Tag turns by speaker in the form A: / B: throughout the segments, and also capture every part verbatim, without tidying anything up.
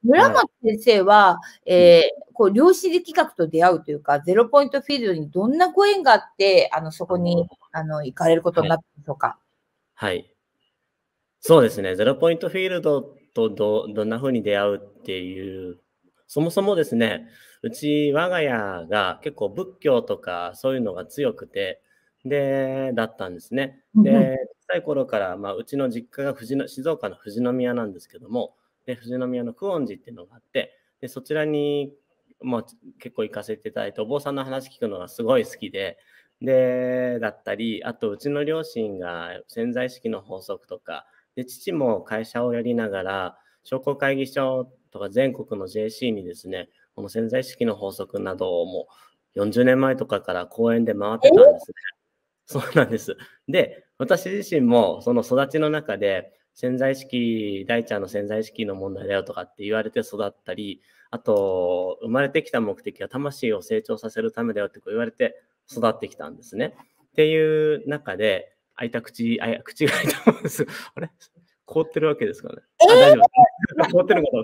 A: 村
B: はい。
A: 松先生は、
B: うん。
A: ええ、こう量子力学と出会うというか、ゼロポイントフィールドにどんなご縁があって、あの、そ
B: あ
A: こに、
B: あ。
A: あの、行かれること
B: はい。
A: になったんでしょうか？
B: はい。そうですね、ゼロポイントフィールドとどどんな風に出会うっていう、そもそもですね、うち我が家が結構仏教とかそういうのが強くて、で、だったんですね。
A: うんうん。
B: で、小さい頃から、ま、うちの実家が富士の静岡の富士宮なんですけども、で、富士宮の久遠寺っていうのがあって、で、そちらに、ま、結構行かせていただいて、お坊さんの話聞くのがすごい好きで、で、だったり、あとうちの両親が潜在意識の法則とか、で、父も会社をやりながら、商工会議所とか全国の ジェーシー にですね、この潜在意識の法則などをもうよんじゅうねんまえとかから講演で回ってたんで
A: え？
B: すね。そうなんです。で、私自身もその育ちの中で、潜在意識大ちゃんの潜在意識の問題だよとかって言われて育ったり、あと、生まれてきた目的は魂を成長させるためだよってこう言われて育ってきたんですね。っていう中で、開いた口あや口が開いたままです。あれ、凍ってるわけですかね。
A: え
B: あ、大丈夫
A: え！わ、
B: 凍ってるのかと思った。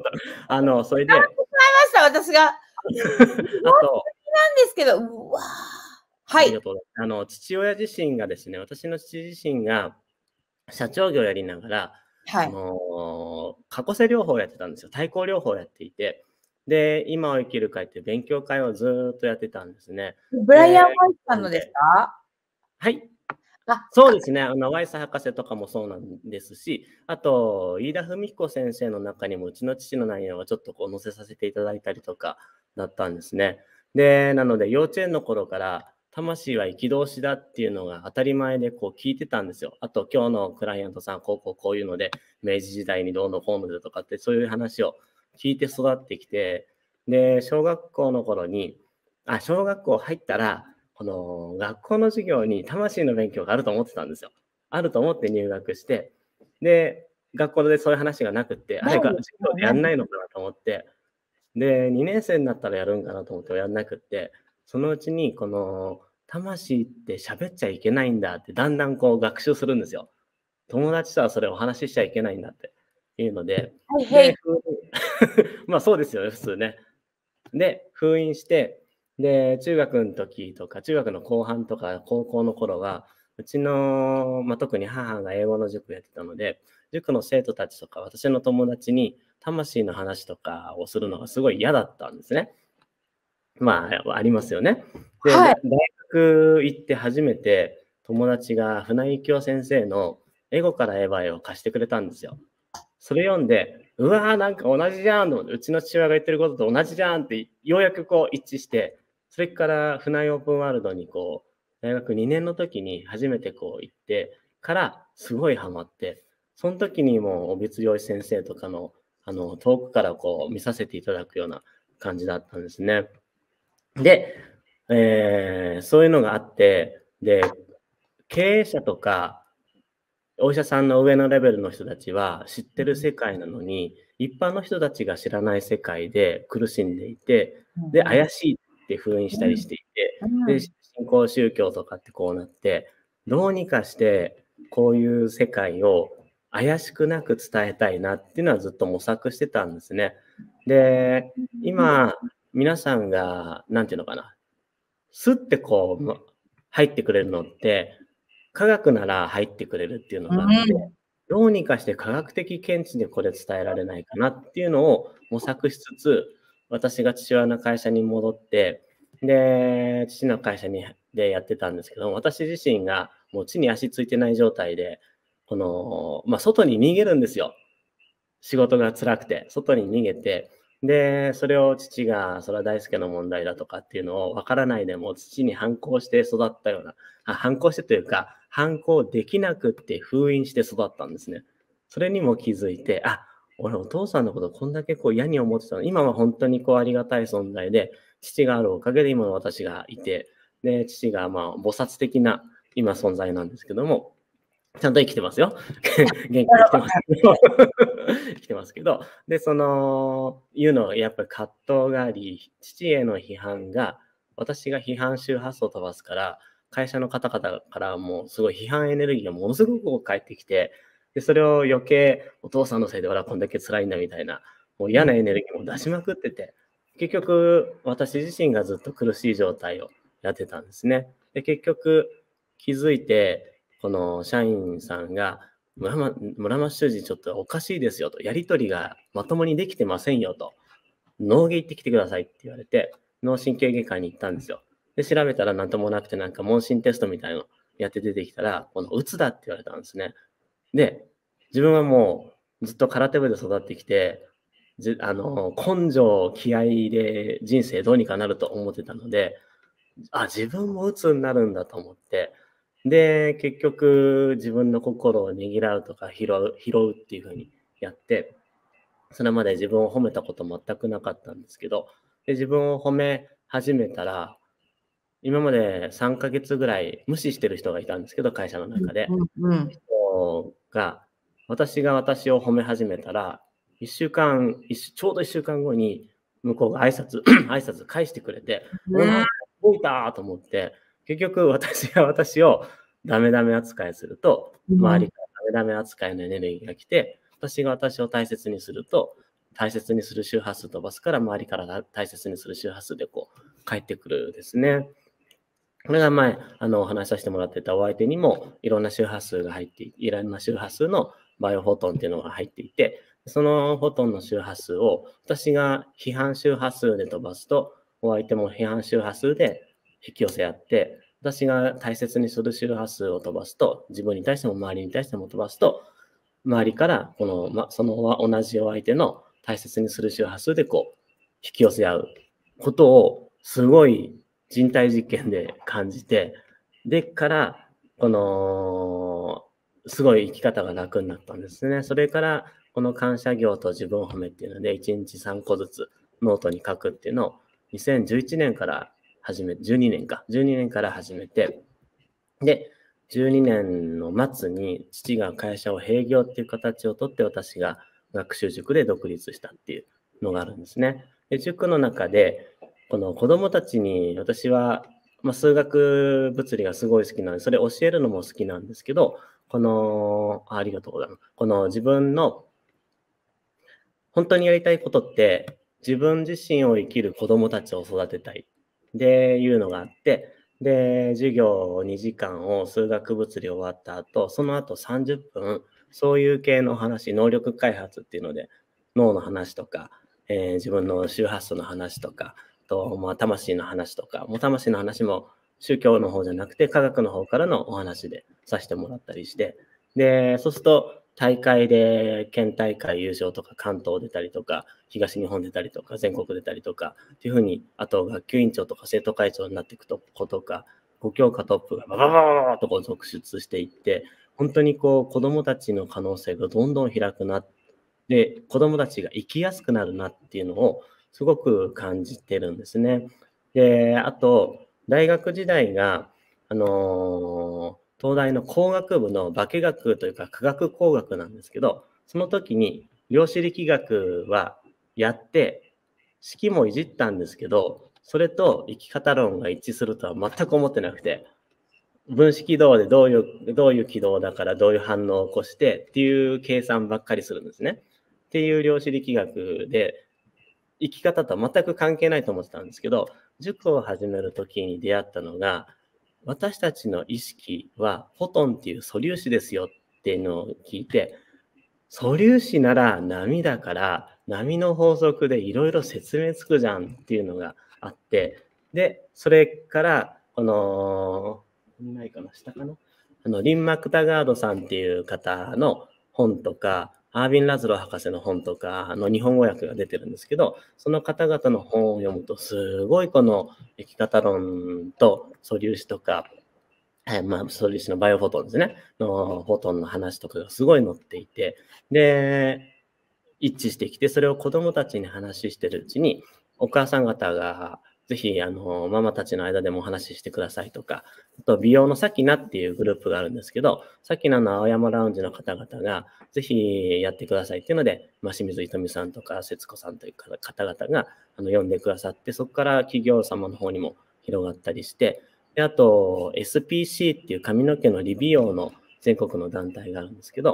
B: あの、それで
A: しまいました、私が。
B: あと
A: なんですけど、うわ。はい。
B: ありがとう。あの、父親自身がですね、私の父自身が社長業をやりながら、そ
A: はい。
B: の、過去世療法をやってたんですよ。対抗療法をやっていて、で、今を生きる会っていう勉強会をずっとやってたんですね。
A: ブライアン・
B: で、
A: ワイスさんのです
B: なんで
A: か？
B: はい。
A: あ、あ。
B: そうですね、あの、ワイス博士とかもそうなんですし、あと、飯田文彦先生の中にもうちの父の内容をちょっとこう載せさせていただいたりとかだったんですね。で、なので幼稚園の頃から魂は生き通しだっていうのが当たり前でこう聞いてたんですよ。あと今日のクライアントさん、こうこうこういうので、明治時代にどうのこうのでとかって、そういう話を聞いて育ってきて、で、小学校の頃に、あ、小学校入ったら、この学校の授業に魂の勉強があると思ってたんですよ。あると思って入学して、で、学校でそういう話がなくって、あれが
A: ないです
B: 授業でや
A: よね。
B: んないのかなと思って、で、にねんせいになったらやるんかなと思ってやんなくって、そのうちにこの魂って喋っちゃいけないんだってだんだんこう学習するんですよ。友達とはそれお話ししちゃいけないんだっていうので、
A: はい、へ
B: で、
A: い。
B: ふま、そうですよね、普通ね。で、封印して、で、中学ん時とか、中学の後半とか高校の頃は、うちの、ま、特に母が英語の塾やってたので、塾の生徒たちとか私の友達に魂の話とかをするのがすごい嫌だったんですね。まあ、ありますよね。で、
A: はい。
B: だ大学行って初めて、友達が船井幸雄先生のエゴからエヴァへを貸してくれたんですよ。それ読んで、うわ、なんか同じじゃんと思って、うちの父親が言ってることと同じじゃんってようやくこう一致して、それから船井オープンワールドにこう、大学にねんの時に初めてこう行ってからすごいハマって、そん時にもう帯津洋一先生とかの、あの、遠くからこう見させていただくような感じだったんですね。で、ええ、そういうのがあって、で、経営者とかお医者さんの上のレベルの人たちは知ってる世界なのに、一般の人たちが知らない世界で苦しんでいて、で、
A: うんうん。
B: 怪しいって封印したりしていて、
A: うん。う
B: で、
A: ん。
B: 新興宗教とかってこうなって、どうにかしてこういう世界を怪しくなく伝えたいなっていうのはずっと模索してたんですね。で、今、皆さんが何て言うのかな、スッてこう、ま、入ってくれるのって、科学なら入ってくれるっていうの
A: う
B: があって、
A: ん。
B: どうにかして科学的見地でこれ伝えられないかなっていうのを模索しつつ、私が父親の会社に戻って、で、父の会社にでやってたんですけども、私自身がもう地に足ついてない状態で、この、ま、外に逃げるんですよ。仕事が辛くて、外に逃げて、で、それを父がそれは大輔の問題だとかっていうのを分からないでも父に反抗して育ったような、あ、反抗してというか、反抗できなくって封印して育ったんですね。それにも気づいて、あ、俺お父さんのことこんだけこう嫌に思ってたのに、今はほんとにこうありがたい存在で、父があるおかげで今の私がいて、で、父がまあ菩薩的な今存在なんですけども、ちゃんと生きてますよ。元気に生きてますけど。生きてますけど、で、その、いうのはやっぱり葛藤があり、父への批判が、私が批判周波数を飛ばすから、会社の方々からもすごい批判エネルギーがものすごくこう返ってきて、で、それを余計お父さんのせいで俺はこんだけ辛いんだみたいなもう嫌なエネルギーも出しまくってて、結局私自身がずっと苦しい状態をやってたんですね。で、結局気づいて、この社員さんが、村間村間主事ちょっとおかしいですよと、やり取りがまともにできてませんよと、脳外行ってきてくださいって言われて、脳神経外科に行ったんですよ。で、調べたらなんともなくて、なんか問診テストみたいなのやって出てきたら、このうつだって言われたんですね。で、自分はもうずっと空手部で育ってきて、じあの根性気合で人生どうにかなると思ってたので、あ、自分も鬱になるんだと思って、で、結局自分の心をねぎらうとか拾う拾うっていう風にやって、それまで自分を褒めたこと全くなかったんですけど、で、自分を褒め始めたら、今までさんかげつぐらい無視してる人がいたんですけど、会社の中で。
A: うんうん。
B: 人が、私が私を褒め始めたら、いっしゅうかん、いっしゅちょうどいっしゅうかんごに向こうが挨拶挨拶返してくれて、お
A: うん
B: なんか動いたと思って、結局私が私をダメダメ扱いすると、周りからダメダメ扱いのエネルギーが来て、私が私を大切にすると、大切にする周波数飛ばすから、周りから大切にする周波数でこう返ってくるですね。これが前、あの、お話しさせてもらってたお相手にも、いろんな周波数が入っていて、いろんな周波数のバイオフォトンっていうのが入っていて、そのフォトンの周波数を、私が批判周波数で飛ばすと、お相手も批判周波数で引き寄せ合って、私が大切にする周波数を飛ばすと、自分に対しても周りに対しても飛ばすと、周りからこの、ま、その同じお相手の大切にする周波数でこう、引き寄せ合うことを、すごい人体実験で感じて、でから、この、すごい生き方が楽になったんですね。それから、この感謝行と自分を褒めっていうので、いちにちさんこずつノートに書くっていうのを、にせんじゅういちねんから始め、じゅうにねんか、じゅうにねんから始めて、で、じゅうにねんの末に父が会社を閉業っていう形をとって、私が学習塾で独立したっていうのがあるんですね。で、塾の中で、この子供たちに私は、まあ、数学物理がすごい好きなので、それ教えるのも好きなんですけど、この、あありがとうございます。この自分の本当にやりたいことって、自分自身を生きる子供たちを育てたいっていうのがあって、で、授業にじかんを数学物理終わった後、その後さんじゅっぷん、そういう系の話、能力開発っていうので、脳の話とか、えー自分の周波数の話とか、と、まあ、魂の話とか、もう魂の話も宗教の方じゃなくて、科学の方からのお話でさせてもらったりして、で、そうすると、大会で県大会優勝とか関東出たりとか、東日本出たりとか、全国出たりとか、っていうふうに、あと学級委員長とか生徒会長になっていくとことか、ご教科トップがバババババとこう続出していって、本当にこう子供たちの可能性がどんどん開くな、で、子供たちが生きやすくなるなっていうのをすごく感じてるんですね。で、あと、大学時代が、あのー東大の工学部の化学というか科学工学なんですけど、その時に量子力学はやって、式もいじったんですけど、それと生き方論が一致するとは全く思ってなくて、分子軌道でどういう、どういう軌道だからどういう反応を起こしてっていう計算ばっかりするんですね。っていう量子力学で、生き方とは全く関係ないと思ってたんですけど、塾を始める時に出会ったのが、私たちの意識はフォトンっていう素粒子ですよっていうのを聞いて、素粒子なら波だから波の法則でいろいろ説明つくじゃんっていうのがあって、で、それからこのないかな下かなあのリン・マクタガードさんっていう方の本とか、アービン・ラズロ博士の本とかの日本語訳が出てるんですけど、その方々の本を読むとすごいこの生き方論と素粒子とか、はい、まあ、素粒子のバイオフォトンですね。のフォトンの話とかがすごい載っていて、で、一致してきて、それを子供たちに話してるうちに、お母さん方が、ぜひ、あの、ママたちの間でもお話ししてくださいとか、あと、美容のさきなっていうグループがあるんですけど、さきなの青山ラウンジの方々が、ぜひやってくださいっていうので、まあ、清水ひとみさんとか、節子さんという方々が、あの、呼んでくださって、そこから企業様の方にも広がったりして、で、あと、エスピーシー っていう髪の毛の理美容の全国の団体があるんですけど、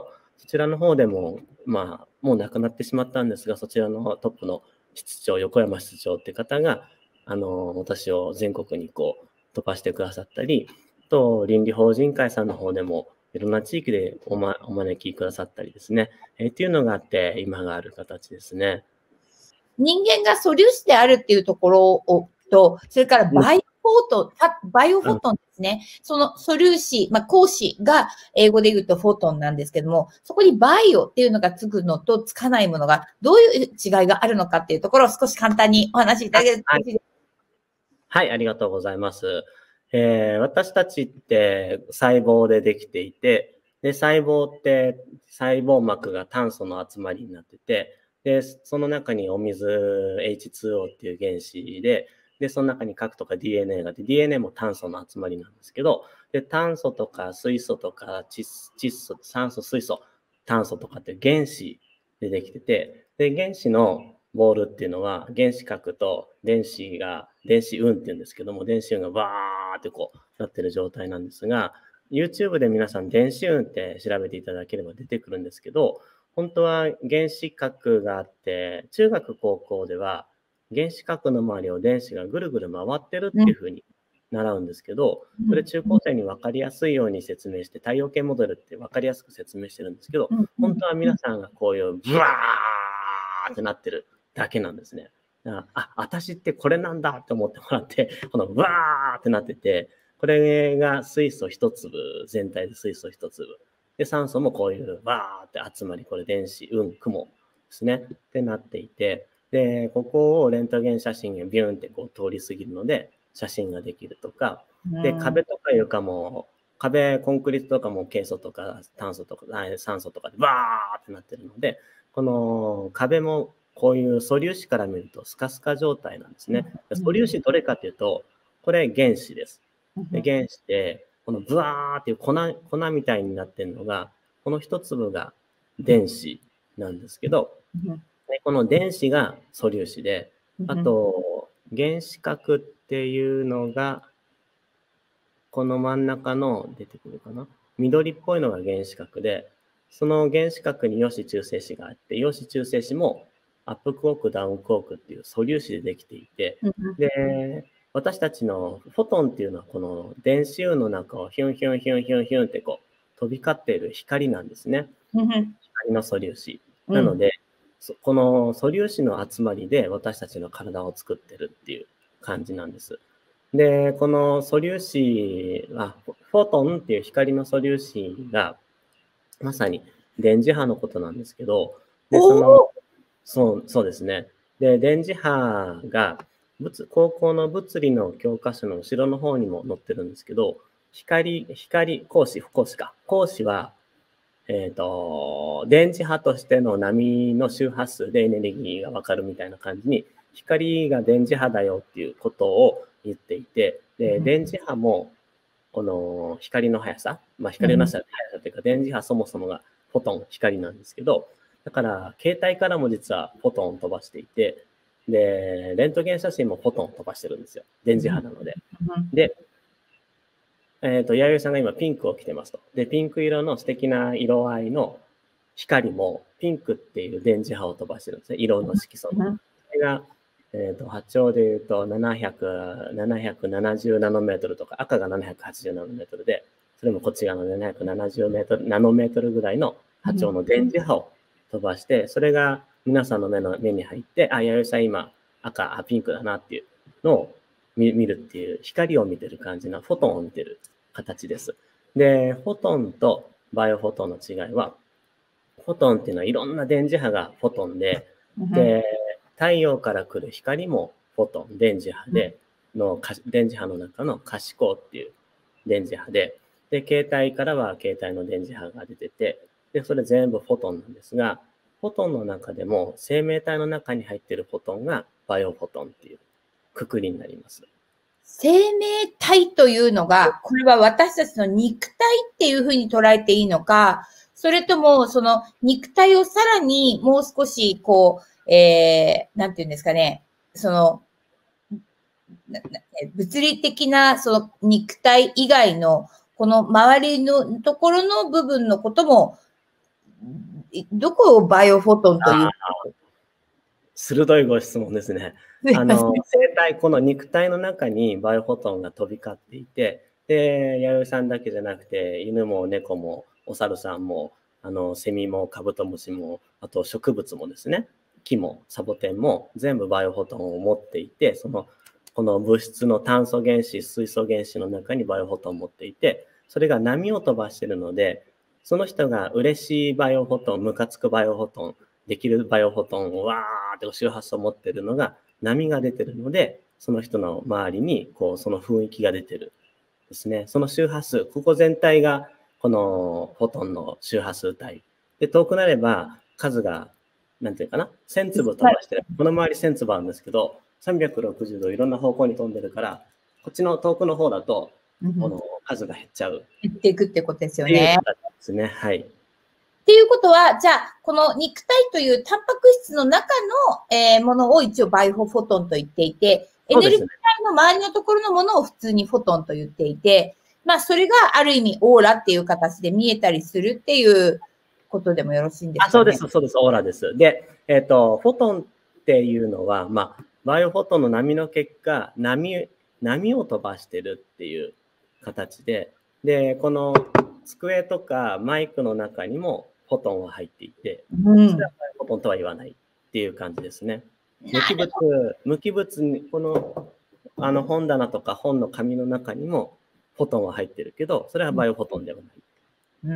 B: そちらの方でも、まあ、もう亡くなってしまったんですが、そちらのトップの室長、横山室長って方が、あの、私を全国にこう、飛ばしてくださったり、と、倫理法人会さんの方でも、いろんな地域でお,、ま、お招きくださったりですね、えー、っていうのがあって、今がある形ですね。
A: 人間が素粒子であるっていうところをと、それからバイオフォトン、バイオフォトンですね。その素粒子、まあ、光子が英語で言うとフォトンなんですけども、そこにバイオっていうのがつくのとつかないものがどういう違いがあるのかっていうところを少し簡単にお話しいただけると
B: はい、はい、ありがとうございます。えー、私たちって細胞でできていて、で、細胞って細胞膜が炭素の集まりになってて、で、その中にお水 エイチツーオー っていう原子で、で、その中に核とか ディーエヌエー があって、ディーエヌエー も炭素の集まりなんですけど、で、炭素とか水素とか窒窒素、酸素、水素、炭素とかって原子でできてて、で、原子のボールっていうのは原子核と電子が、電子運っていうんですけども、電子運がバーってこうなってる状態なんですが、YouTube で皆さん電子運って調べていただければ出てくるんですけど、本当は原子核があって、中学高校では原子核の周りを電子がぐるぐる回ってるっていうふうに習うんですけど、それ中高生に分かりやすいように説明して、太陽系モデルって分かりやすく説明してるんですけど、本当は皆さんがこういうブワーってなってるだけなんですね。だからあ、私ってこれなんだって思ってもらって、このわーってなってて、これが水素一粒、全体で水素一粒。で、酸素もこういうわーって集まり、これ電子、運、雲ですね。ってなっていて、で、ここをレントゲン写真がビューンってこう通り過ぎるので、写真ができるとか、で、壁とか床も、壁、コンクリートとかもケイ素とか炭素とか、酸素とかでわーってなってるので、この壁もこういう素粒子から見るとスカスカ状態なんですね。素粒子どれかというと、これ原子です。で原子で、このブワーっていう粉、粉みたいになってるのが、この一粒が電子なんですけど、でこの電子が素粒子で、あと、原子核っていうのが、この真ん中の出てくるかな、緑っぽいのが原子核で、その原子核に陽子中性子があって、陽子中性子もアップクォーク、ダウンクォークっていう素粒子でできていて、で、私たちのフォトンっていうのはこの電子雲の中をヒュンヒュンヒュンヒュンヒュンってこう飛び交っている光なんですね。光の素粒子。なので、うん、この素粒子の集まりで私たちの体を作ってるっていう感じなんです。で、この素粒子は、フォトンっていう光の素粒子が、まさに電磁波のことなんですけど、で、その、そう、そうですね。で、電磁波が、物高校の物理の教科書の後ろの方にも載ってるんですけど、光、光、光子、光子か。光子は、えっと、電磁波としての波の周波数でエネルギーがわかるみたいな感じに、光が電磁波だよっていうことを言っていて、で、電磁波も、この光の速さ、まあ光の速さというか、電磁波そもそもがフォトン、光なんですけど、だから、携帯からも実はフォトンを飛ばしていて、で、レントゲン写真もフォトンを飛ばしてるんですよ。電磁波なので。で、えっと、弥生さんが今ピンクを着てますと。で、ピンク色の素敵な色合いの光も、ピンクっていう電磁波を飛ばしてるんですね。色の色素の。それが、えっと、波長で言うとななひゃく、ななひゃくななじゅうナノメートルとか、赤がななひゃくはちじゅうナノメートルで、それもこっち側のななひゃくななじゅうメートル、ナノメートルぐらいの波長の電磁波を飛ばして、それが皆さんの目の目に入って、あ、弥生さん今赤、あ、ピンクだなっていうのを見るっていう、光を見てる感じのフォトンを見てる形です。で、フォトンとバイオフォトンの違いは、フォトンっていうのはいろんな電磁波がフォトンで、で、太陽から来る光もフォトン、電磁波で、の電磁波の中の可視光っていう電磁波で、で、携帯からは携帯の電磁波が出てて、で、それ全部フォトンなんですが、フォトンの中でも生命体の中に入っているフォトンがバイオフォトンっていうくくりになります。
A: 生命体というのが、これは私たちの肉体っていうふうに捉えていいのか、それともその肉体をさらにもう少しこう、えー、なんていうんですかね、その、物理的なその肉体以外のこの周りのところの部分のこともどこをバイオフォトンという？
B: 鋭いご質問ですね。あの、生体、この肉体の中にバイオフォトンが飛び交っていて、で、弥生さんだけじゃなくて、犬も猫もお猿さんも、あの、セミもカブトムシも、あと植物もですね、木もサボテンも全部バイオフォトンを持っていて、その、この物質の炭素原子、水素原子の中にバイオフォトンを持っていて、それが波を飛ばしているので、その人が嬉しいバイオフォトン、ムカつくバイオフォトン、できるバイオフォトンをわーって周波数を持っているのが波が出てるので、その人の周りにこうその雰囲気が出てるですね。その周波数、ここ全体がこのフォトンの周波数帯。で、遠くなれば数が、なんていうかな、せん粒飛ばしてる。この周りせん粒あるんですけど、さんびゃくろくじゅうどいろんな方向に飛んでるから、こっちの遠くの方だと、この数が減っちゃう。
A: 減っていくってことですよね。
B: ですね。はい。
A: っていうことは、じゃあ、この肉体というタンパク質の中の、えー、ものを一応バイオフォトンと言っていて、エネルギー体の周りのところのものを普通にフォトンと言っていて、まあ、それがある意味オーラっていう形で見えたりするっていうことでもよろしいんですかね。
B: あ、そうです、そうです、オーラです。で、えっと、フォトンっていうのは、まあ、バイオフォトンの波の結果、波、波を飛ばしてるっていう形で、で、この机とかマイクの中にもフォトンは入っていて、うん、それはフォトンとは言わないっていう感じですね。無機物、無機物に、この、あの本棚とか本の紙の中にもフォトンは入ってるけど、それはバイオフォトンではない。
A: うん。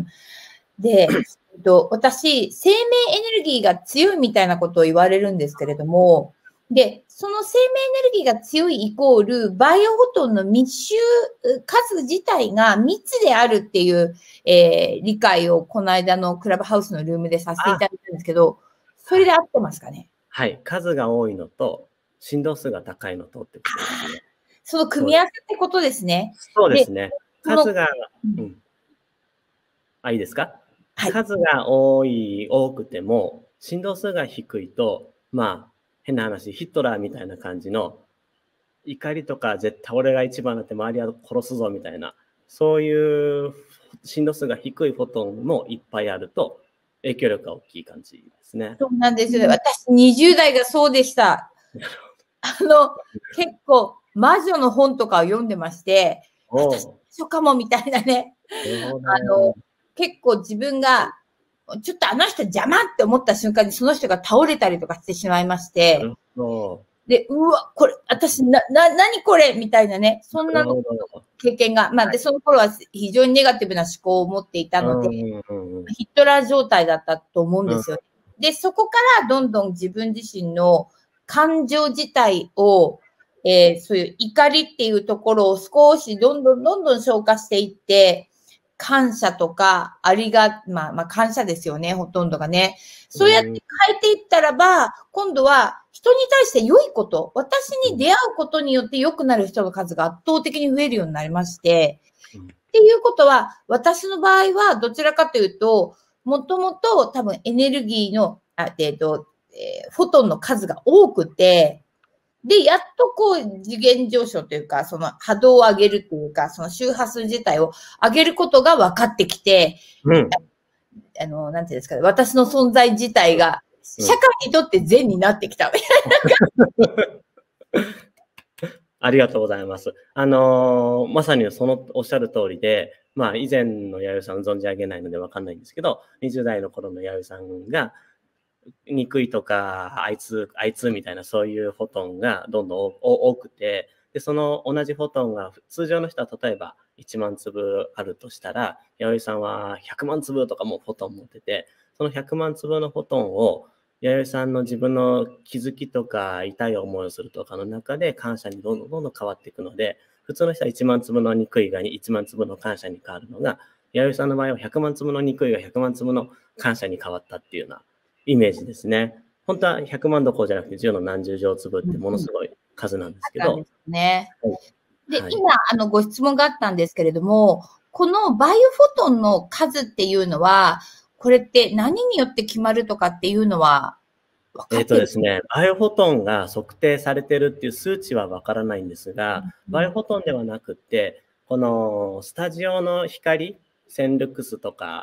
A: で、私、生命エネルギーが強いみたいなことを言われるんですけれども、で、その生命エネルギーが強いイコール、バイオフォトンの密集数自体が密であるっていう、えー、理解をこの間のクラブハウスのルームでさせていただいたんですけど、それで合ってますかね？
B: はい。数が多いのと、振動数が高いのとってことですね。
A: その組み合わせってことですね。
B: そうですね。数が、うん。あ、いいですか？はい、数が多い、多くても、振動数が低いと、まあ、変な話、ヒトラーみたいな感じの、怒りとか絶対俺が一番だって周りは殺すぞみたいな、そういう振動数が低いフォトンもいっぱいあると、影響力が大きい感じですね。
A: そうなんですよ。私、にじゅう代がそうでした。あの、結構、魔女の本とかを読んでまして、私、そうかもみたいなね。あの、結構自分が、ちょっとあの人邪魔って思った瞬間にその人が倒れたりとかしてしまいまして、で、うわ、これ、私、な、な、何これみたいなね、そんなの経験が、まあ、で、その頃は非常にネガティブな思考を持っていたので、ヒトラー状態だったと思うんですよ。で、そこからどんどん自分自身の感情自体を、えー、そういう怒りっていうところを少しどんどんどんどん消化していって、感謝とか、ありが、まあ、まあ、感謝ですよね、ほとんどがね。そうやって変えていったらば、今度は人に対して良いこと、私に出会うことによって良くなる人の数が圧倒的に増えるようになりまして、っていうことは、私の場合はどちらかというと、もともと多分エネルギーの、あえっと、えー、フォトンの数が多くて、で、やっとこう、次元上昇というか、その波動を上げるというか、その周波数自体を上げることが分かってきて、うん、あの、なんていうんですかね、私の存在自体が、社会にとって善になってきたみたいな。
B: ありがとうございます。あのー、まさにそのおっしゃる通りで、まあ、以前の弥生さんを存じ上げないので分かんないんですけど、にじゅう代の頃の弥生さんが、憎いとか、あいつ、あいつみたいなそういうフォトンがどんどん多くて、で、その同じフォトンが通常の人は例えばいちまん粒あるとしたら、弥生さんはひゃくまん粒とかもフォトン持ってて、そのひゃくまん粒のフォトンを弥生さんの自分の気づきとか痛い思いをするとかの中で感謝にどんどんどんどん変わっていくので、普通の人はいちまん粒の憎いがいちまん粒の感謝に変わるのが、弥生さんの場合はひゃくまん粒の憎いがひゃくまん粒の感謝に変わったっていうようなイメージですね。本当はひゃくまんどころじゃなくてじゅうの何十乗粒ってものすごい数なんですけど。
A: ですね。で、はい、今、あの、ご質問があったんですけれども、このバイオフォトンの数っていうのは、これって何によって決まるとかっていうのは分かってる？
B: えっとですね、バイオフォトンが測定されてるっていう数値はわからないんですが、うん、バイオフォトンではなくて、このスタジオの光、センルクスとか、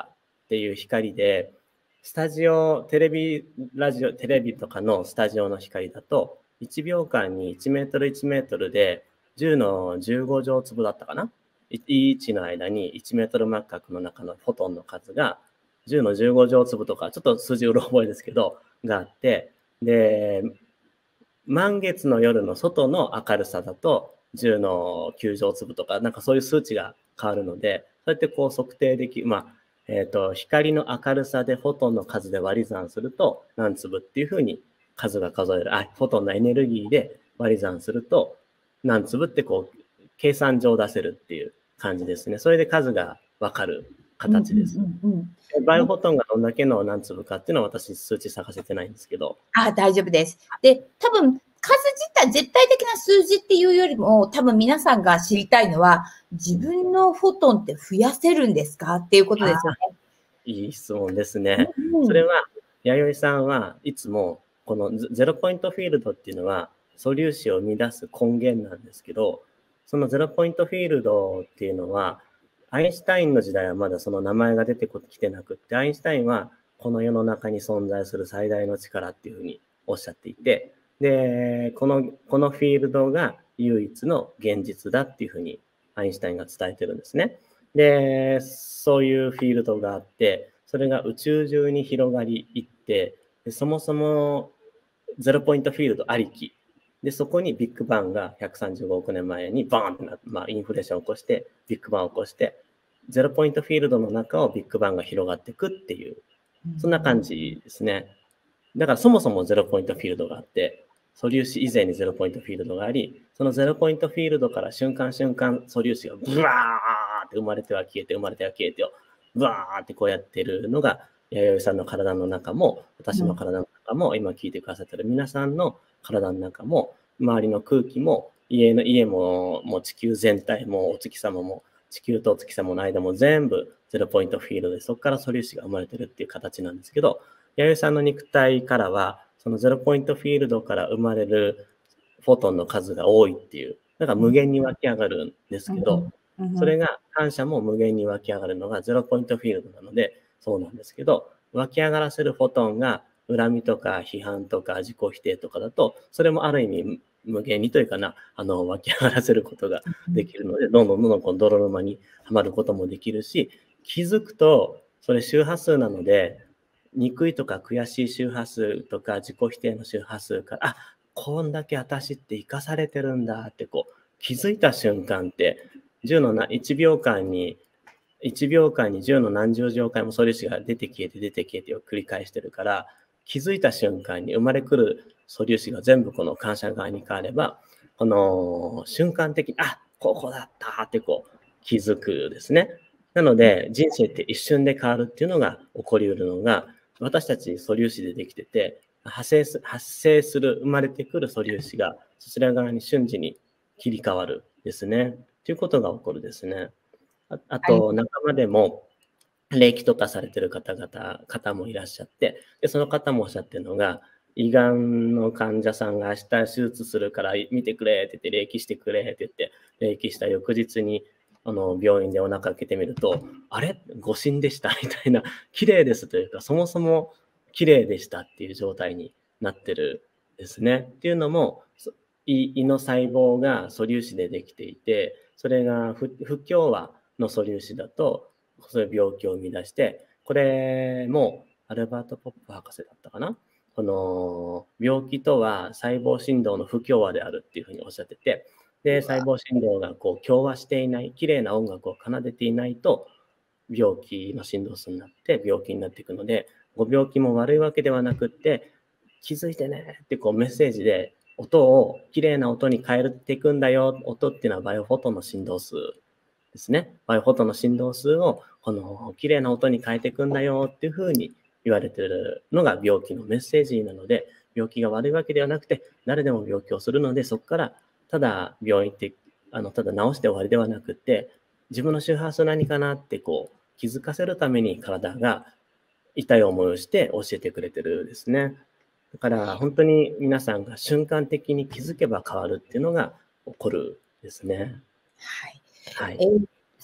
B: っていう光で、スタジオ、テレビ、ラジオ、テレビとかのスタジオの光だと、いちびょうかんにいちメートルいちメートルでじゅうのじゅうご乗粒だったかな。いいちの間にいちメートル膜角の中のフォトンの数がじゅうのじゅうご乗粒とか、ちょっと数字うろ覚えですけど、があって、で、満月の夜の外の明るさだとじゅうのきゅう乗粒とか、なんかそういう数値が変わるので、そうやってこう測定できる、まあ、えっと、光の明るさでフォトンの数で割り算すると何粒っていうふうに数が数える。あ、フォトンのエネルギーで割り算すると何粒ってこう、計算上出せるっていう感じですね。それで数がわかる形です。
A: うんうんうんうん、
B: バイオフォトンがどんだけの何粒かっていうのは私数値探せてないんですけど。
A: あ、大丈夫です。で、多分、数自体、絶対的な数字っていうよりも、多分皆さんが知りたいのは、自分のフォトンって増やせるんですかっていうことですよね。
B: いい質問ですね。
A: うん、
B: それは、弥生さんはいつも、このゼロポイントフィールドっていうのは、素粒子を生み出す根源なんですけど、そのゼロポイントフィールドっていうのは、アインシュタインの時代はまだその名前が出てきてなくって、アインシュタインはこの世の中に存在する最大の力っていうふうにおっしゃっていて、で、この、このフィールドが唯一の現実だっていうふうにアインシュタインが伝えてるんですね。で、そういうフィールドがあって、それが宇宙中に広がりいって、でそもそもゼロポイントフィールドありき。で、そこにビッグバンがひゃくさんじゅうごおくねんまえにバーンってなって、まあ、インフレーションを起こして、ビッグバンを起こして、ゼロポイントフィールドの中をビッグバンが広がっていくっていう、そんな感じですね。だからそもそもゼロポイントフィールドがあって、素粒子以前にゼロポイントフィールドがあり、そのゼロポイントフィールドから瞬間瞬間素粒子がブワーって生まれては消えて、生まれては消えてを、ブワーってこうやってるのが、弥生さんの体の中も、私の体の中も、今聞いてくださってる皆さんの体の中も、周りの空気も、家の家も、もう地球全体も、お月様も、地球とお月様の間も全部ゼロポイントフィールドで、そこから素粒子が生まれてるっていう形なんですけど、弥生さんの肉体からは、そのゼロポイントフィールドから生まれるフォトンの数が多いっていう、だから無限に湧き上がるんですけど、それが反射も無限に湧き上がるのがゼロポイントフィールドなので、そうなんですけど、湧き上がらせるフォトンが恨みとか批判とか自己否定とかだと、それもある意味無限にというかな、あの、湧き上がらせることができるので、どんどんどんどんこの泥沼にはまることもできるし、気づくと、それ周波数なので、憎いとか悔しい周波数とか自己否定の周波数から、あ、こんだけ私って生かされてるんだってこう気づいた瞬間って、じゅうのないちびょうかんに、いちびょうかんにじゅうの何十乗回も素粒子が出て消えて出て消えてを繰り返してるから、気づいた瞬間に生まれくる素粒子が全部この感謝側に変われば、この瞬間的に、あ、ここだったってこう気づくですね。なので、人生って一瞬で変わるっていうのが起こり得るのが、私たち素粒子でできてて、発生す発生する、生まれてくる素粒子が、そちら側に瞬時に切り替わるですね。ということが起こるですね。あ, あと、仲間でも、霊気とかされてる方々、方もいらっしゃって、でその方もおっしゃってるのが、胃がんの患者さんが明日手術するから見てくれって言って、霊気してくれって言って、霊気した翌日に、あの病院でお腹開けてみると、あれ誤診でしたみたいな、綺麗ですというか、そもそも綺麗でしたっていう状態になってるですね。っていうのも、胃の細胞が素粒子でできていて、それが不不協和の素粒子だと、そういう病気を生み出して、これもアルバート・ポップ博士だったかな。この病気とは細胞振動の不協和であるっていうふうにおっしゃってて、で、細胞振動がこう協和していない、綺麗な音楽を奏でていないと、病気の振動数になって病気になっていくので、ご病気も悪いわけではなくって、気づいてねってこうメッセージで、音を綺麗な音に変えていくんだよ。音っていうのはバイオフォトンの振動数ですね。バイオフォトンの振動数をこの綺麗な音に変えていくんだよっていうふうに言われているのが病気のメッセージなので、病気が悪いわけではなくて、誰でも病気をするので、そこからただ病院って、あの、ただ治して終わりではなくて、自分の周波数何かなってこう気づかせるために体が痛い思いをして教えてくれてるですね。だから本当に皆さんが瞬間的に気づけば変わるっていうのが起こるですね。
A: はい。
B: はい。
A: えー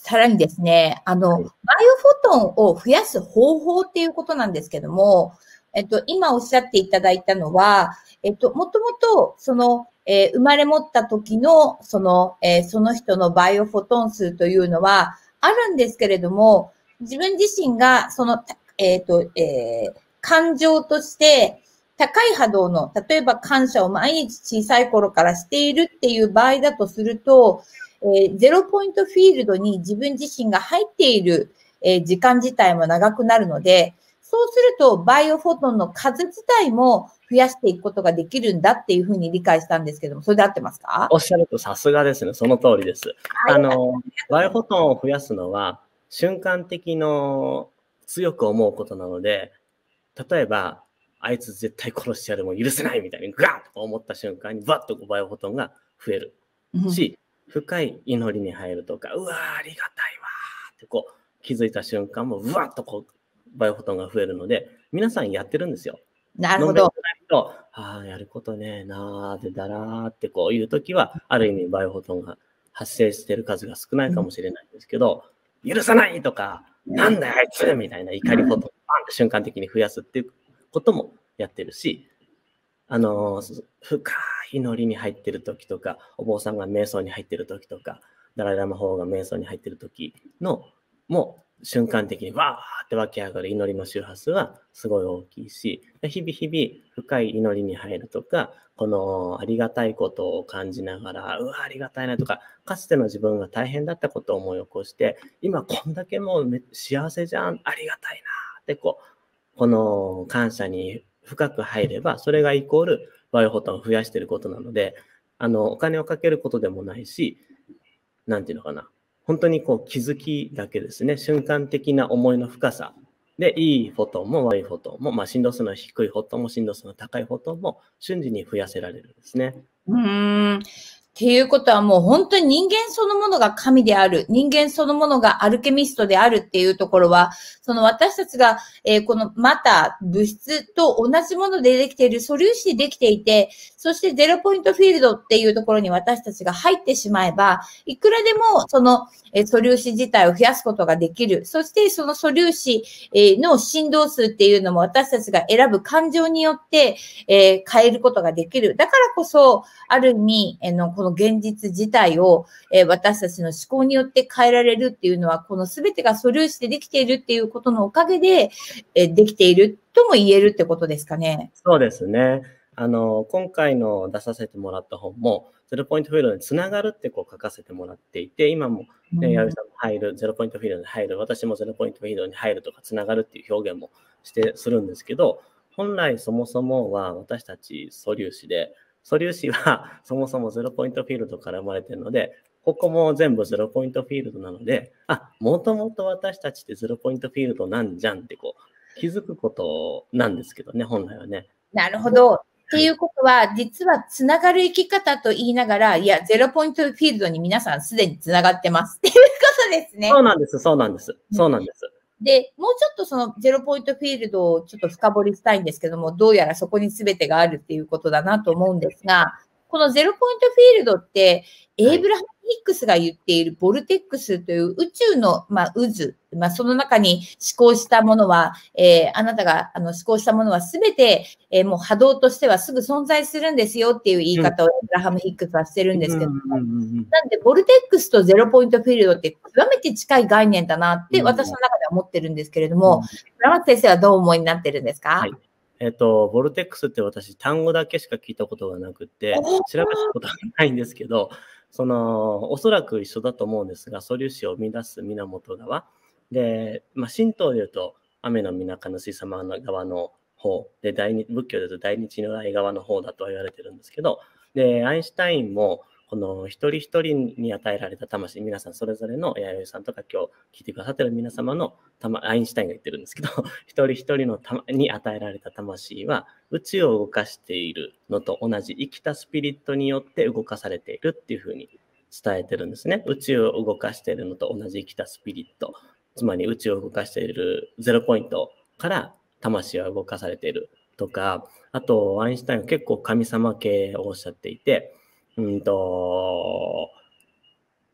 A: さらにですね、あの、バイオフォトンを増やす方法っていうことなんですけども、えっと、今おっしゃっていただいたのは、えっと、もともと、その、えー、生まれ持った時の、その、えー、その人のバイオフォトン数というのはあるんですけれども、自分自身が、その、えっと、えー、感情として、高い波動の、例えば感謝を毎日小さい頃からしているっていう場合だとすると、えー、ゼロポイントフィールドに自分自身が入っている、えー、時間自体も長くなるので、そうするとバイオフォトンの数自体も増やしていくことができるんだっていうふうに理解したんですけども、それで合ってますか？
B: おっしゃるとさすがですね。その通りです。あの、バイオフォトンを増やすのは瞬間的の強く思うことなので、例えば、あいつ絶対殺してやるも許せないみたいにガッと思った瞬間にバッとバイオフォトンが増えるし、うん、深い祈りに入るとか、うわーありがたいわーってこう気づいた瞬間もうわっとこうバイオフォトンが増えるので、皆さんやってるんですよ。
A: なるほど。
B: と、ああ、やることねえなーでだらーってこういうときは、ある意味バイオフォトンが発生している数が少ないかもしれないんですけど、うん、許さないとか、なんだよあいつみたいな怒りフォトンをバンって瞬間的に増やすっていうこともやってるし、あのー、深い祈りに入ってるときとか、お坊さんが瞑想に入ってるときとか、ダライラマ法が瞑想に入ってるときの、もう瞬間的にわーって湧き上がる祈りの周波数はすごい大きいし、日々日々深い祈りに入るとか、このありがたいことを感じながら、うわありがたいなとか、かつての自分が大変だったことを思い起こして、今こんだけもう幸せじゃん、ありがたいなってこう、この感謝に深く入れば、それがイコールバイオフォトンを増やしていることなので、あの、お金をかけることでもないし、なんていうのかな。本当にこう気づきだけですね。瞬間的な思いの深さで、いいフォトンも悪いフォトンも、まあ、振動数の低いフォトンも振動数の高いフォトンも瞬時に増やせられるんですね。
A: うーん。っていうことはもう本当に人間そのものが神である。人間そのものがアルケミストであるっていうところは、その私たちが、えー、このマター、物質と同じものでできている素粒子でできていて、そしてゼロポイントフィールドっていうところに私たちが入ってしまえば、いくらでもその、えー、素粒子自体を増やすことができる。そしてその素粒子、えー、の振動数っていうのも私たちが選ぶ感情によって、えー、変えることができる。だからこそ、ある意味、えー、のこの現実自体を、えー、私たちの思考によって変えられるっていうのは、この全てが素粒子でできているっていうことのおかげで、えー、できているとも言えるってことですかね。
B: そうですね。あの、今回の出させてもらった本も、ゼロポイントフィールドにつながるってこう書かせてもらっていて、今も、ね、矢部さんも入る、ゼロポイントフィールドに入る、私もゼロポイントフィールドに入るとかつながるっていう表現もしてするんですけど、本来そもそもは私たち素粒子で、素粒子はそもそもゼロポイントフィールドから生まれてるので、ここも全部ゼロポイントフィールドなので、あ、もともと私たちってゼロポイントフィールドなんじゃんってこう気づくことなんですけどね、本来はね。
A: なるほど。っていうことは、実はつながる生き方と言いながら、いや、ゼロポイントフィールドに皆さんすでにつながってますっていうことですね。
B: そうなんです、そうなんです。そうなんです。
A: で、もうちょっとそのゼロポイントフィールドをちょっと深掘りしたいんですけども、どうやらそこに全てがあるっていうことだなと思うんですが、このゼロポイントフィールドって、エイブラハム・ヒックスが言っているボルテックスという宇宙の、まあ、渦、まあ、その中に思考したものは、えー、あなたがあの思考したものはすべて、えー、もう波動としてはすぐ存在するんですよっていう言い方をエイブラハム・ヒックスはしてるんですけども、なんでボルテックスとゼロポイントフィールドって極めて近い概念だなって私の中では思ってるんですけれども、村松先生はどう思いになってるんですか？
B: はい、えっと、ボルテックスって私単語だけしか聞いたことがなくて、調べたことがないんですけど、その、おそらく一緒だと思うんですが、素粒子を生み出す源側。で、まあ、神道で言うと、雨の水上主様の側の方で、大日仏教で言うと大日如来側の方だとは言われてるんですけど、で、アインシュタインも、この一人一人に与えられた魂、皆さんそれぞれの、弥生さんとか今日聞いてくださってる皆様の、アインシュタインが言ってるんですけど、一人一人のたに与えられた魂は、宇宙を動かしているのと同じ生きたスピリットによって動かされているっていうふうに伝えてるんですね。宇宙を動かしているのと同じ生きたスピリット。つまり宇宙を動かしているゼロポイントから魂は動かされているとか、あと、アインシュタインは結構神様系をおっしゃっていて、うんと、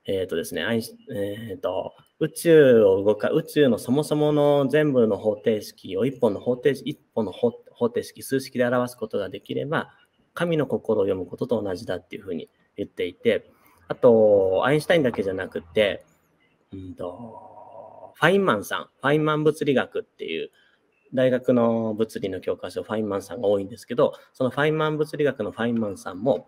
B: えっとですね、アインシえっと、宇宙を動か、宇宙のそもそもの全部の方程式を一本の方程式、一本の方方程式、数式で表すことができれば、神の心を読むことと同じだっていうふうに言っていて、あと、アインシュタインだけじゃなくて、うんと、ファインマンさん、ファインマン物理学っていう大学の物理の教科書、ファインマンさんが多いんですけど、そのファインマン物理学のファインマンさんも、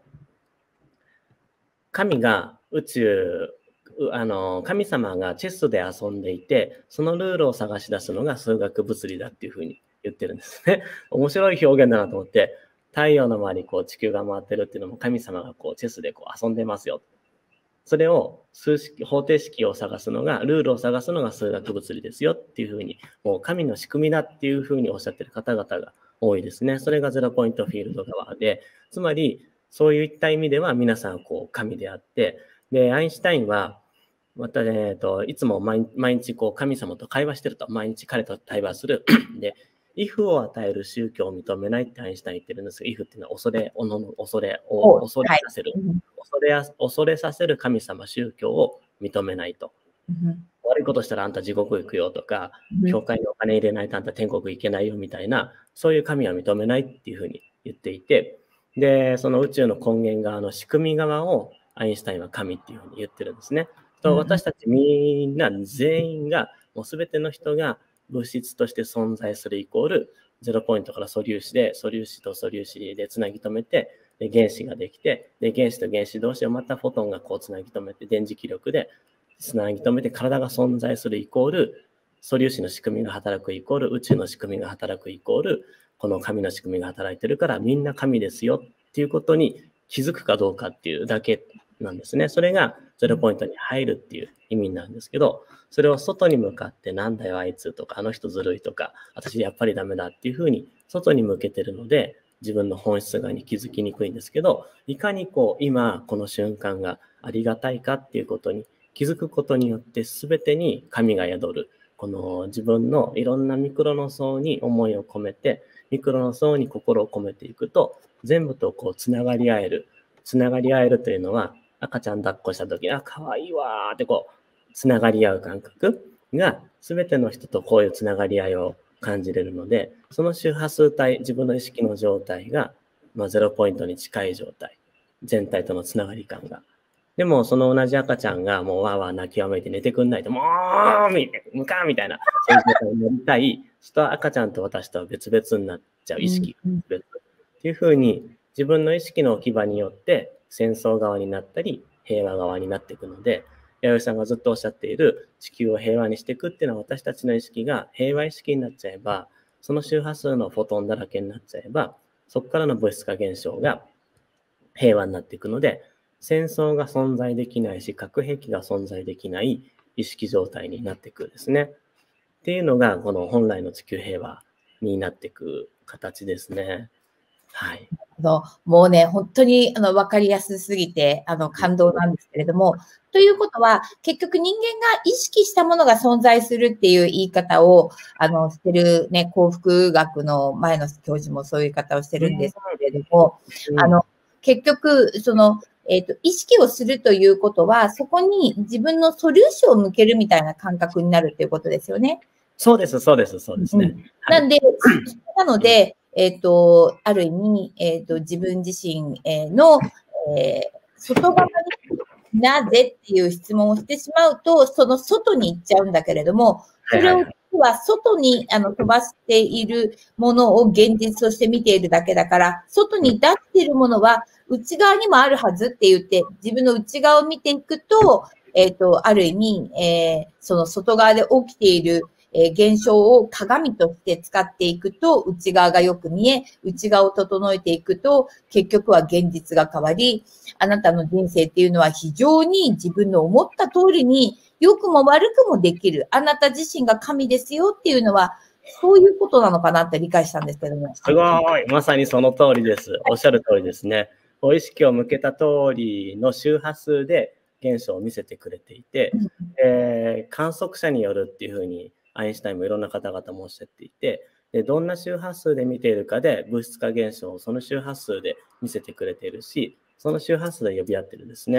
B: 神が宇宙、あの、神様がチェスで遊んでいて、そのルールを探し出すのが数学物理だっていうふうに言ってるんですね。面白い表現だなと思って、太陽の周りこう地球が回ってるっていうのも神様がこうチェスでこう遊んでますよ。それを数式、方程式を探すのが、ルールを探すのが数学物理ですよっていうふうに、もう神の仕組みだっていうふうにおっしゃってる方々が多いですね。それがゼロポイントフィールド側で、つまりそういった意味では皆さんこう神であって、で、アインシュタインは、また、えっと、いつも毎毎日こう神様と会話してると、毎日彼と対話する。で、イフを与える宗教を認めないってアインシュタイン言ってるんですが、イフっていうのは恐れ、おのの恐れを恐れさせる。恐れや恐れさせる神様宗教を認めないと。悪いことしたらあんた地獄行くよとか、教会にお金入れないとあんた天国行けないよみたいな、そういう神は認めないっていうふうに言っていて、で、その宇宙の根源側の仕組み側をアインシュタインは神っていうふうに言ってるんですね。と私たちみんな全員が、もうすべての人が物質として存在するイコール、ゼロポイントから素粒子で、素粒子と素粒子でつなぎ止めて、で原子ができて、で原子と原子同士をまたフォトンがこうつなぎ止めて、電磁気力でつなぎ止めて体が存在するイコール、素粒子の仕組みが働くイコール、宇宙の仕組みが働くイコール、この神の仕組みが働いてるからみんな神ですよっていうことに気づくかどうかっていうだけなんですね。それがゼロポイントに入るっていう意味なんですけど、それを外に向かってなんだよあいつとか、あの人ずるいとか、私やっぱりダメだっていうふうに外に向けてるので、自分の本質側に気づきにくいんですけど、いかにこう今この瞬間がありがたいかっていうことに気づくことによって全てに神が宿る。この自分のいろんなミクロの層に思いを込めて、ミクロの層に心を込めていくと、全部とこうつながり合える。つながり合えるというのは、赤ちゃん抱っこした時に、あ、かわいいわーってこう、つながり合う感覚が、全ての人とこういうつながり合いを感じれるので、その周波数帯、自分の意識の状態が、まあ、ゼロポイントに近い状態。全体とのつながり感が。でも、その同じ赤ちゃんがもうわーわー泣きわめいて寝てくんないと、もう、みむかみたいな、そういう状態になりたい。人は赤ちゃんと私とは別々になっちゃう意識が別々。っていうふうに、自分の意識の置き場によって戦争側になったり、平和側になっていくので、弥生さんがずっとおっしゃっている地球を平和にしていくっていうのは私たちの意識が平和意識になっちゃえば、その周波数のフォトンだらけになっちゃえば、そこからの物質化現象が平和になっていくので、戦争が存在できないし、核兵器が存在できない意識状態になっていくんですね。っていうのが、この本来の地球平和になっていく形ですね。はい。
A: もうね、本当にあの分かりやすすぎて、あの感動なんですけれども、ということは、結局人間が意識したものが存在するっていう言い方を、あの、してるね、幸福学の前の教授もそういう言い方をしてるんですけれども、うん、あの、結局、その、えっと、意識をするということは、そこに自分の素粒子を向けるみたいな感覚になるっていうことですよね。
B: そうです、そうです、そうですね。うん、
A: なんで、はい、なので、えっと、ある意味、えっと、自分自身の、えー、外側になぜっていう質問をしてしまうと、その外に行っちゃうんだけれども、それをは外にあの飛ばしているものを現実として見ているだけだから、外に出しているものは内側にもあるはずって言って、自分の内側を見ていくと、えっと、ある意味、えー、その外側で起きているえー、現象を鏡として使っていくと内側がよく見え、内側を整えていくと結局は現実が変わり、あなたの人生っていうのは非常に自分の思った通りに良くも悪くもできる。あなた自身が神ですよっていうのはそういうことなのかなって理解したんですけども。
B: すごい、まさにその通りです。おっしゃる通りですね。意識を向けた通りの周波数で現象を見せてくれていて、えー、観測者によるっていうふうにアインシュタインもいろんな方々もおっしゃっていて、でどんな周波数で見ているかで物質化現象をその周波数で見せてくれているし、その周波数で呼び合ってるんですね。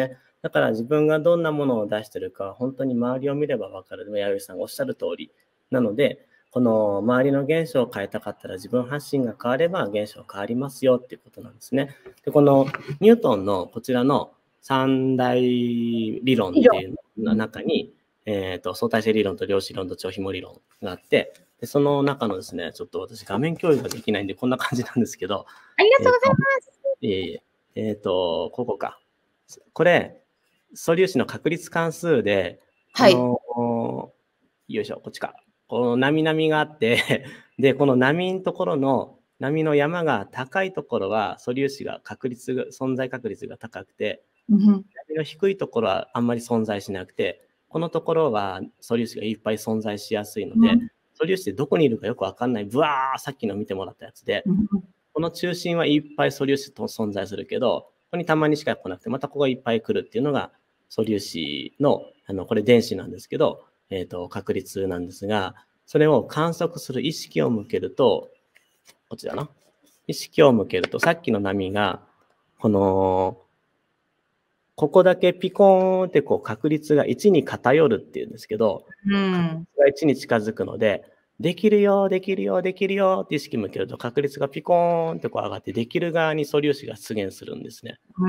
B: だから自分がどんなものを出してるかは本当に周りを見れば分かる。でも弥生さんがおっしゃる通り。なので、この周りの現象を変えたかったら自分発信が変われば現象変わりますよっていうことなんですね。で、このニュートンのこちらの三大理論っていうの中に、えっと、相対性理論と量子論と超紐理論があって、でその中のですね、ちょっと私画面共有ができないんでこんな感じなんですけど。
A: ありがとうございます。
B: えー、いえいえ。えっと、ここか。これ、素粒子の確率関数で、
A: はい。
B: この、よいしょ、こっちか。この波々があって、で、この波のところの、波の山が高いところは素粒子が確率が、存在確率が高くて、
A: うん、
B: 波の低いところはあんまり存在しなくて、このところは素粒子がいっぱい存在しやすいので、うん、素粒子ってどこにいるかよくわかんない、ブワー、さっきの見てもらったやつで、うん、この中心はいっぱい素粒子と存在するけど、ここにたまにしか来なくて、またここがいっぱい来るっていうのが素粒子の、あの、これ電子なんですけど、えっと、確率なんですが、それを観測する意識を向けると、こっちだな。意識を向けると、さっきの波が、この、ここだけピコーンってこう確率がいちに偏るっていうんですけど、
A: うん、
B: 確率がいちに近づくので、できるよ、できるよ、できるよって意識向けると確率がピコーンってこう上がって、できる側に素粒子が出現するんですね。
A: うん。